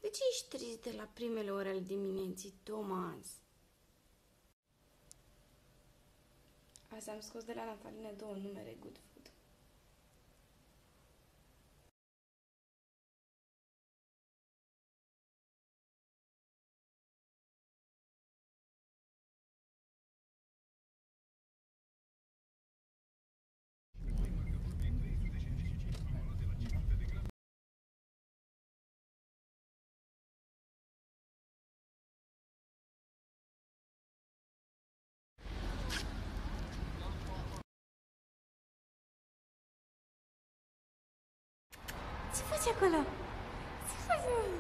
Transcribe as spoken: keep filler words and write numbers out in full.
De ce ești trist de la primele ore ale dimineții, Thomas? Azi am scos de la naftalină două numere Good Food. Ce faci acolo? Ce faci?